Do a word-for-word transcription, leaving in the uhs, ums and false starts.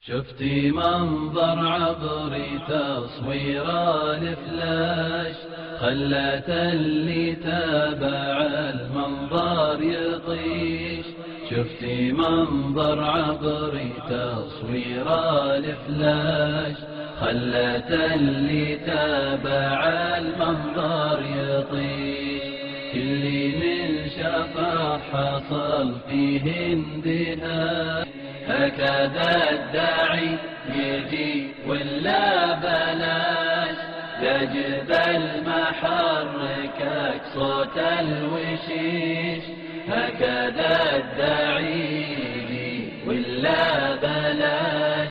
شفتي منظر عبري تصوير الفلاش، خلت اللي تابع المنظر يطيش. شفتي منظر عبري تصوير الفلاش، خلت اللي تابع المنظر يطيش. اللي من شافه حصل فيه اندهاش، هكذا الداعي يجي ولا بلاش. لجبل ما حركك صوت الوشيش، هكذا الداعي يجي ولا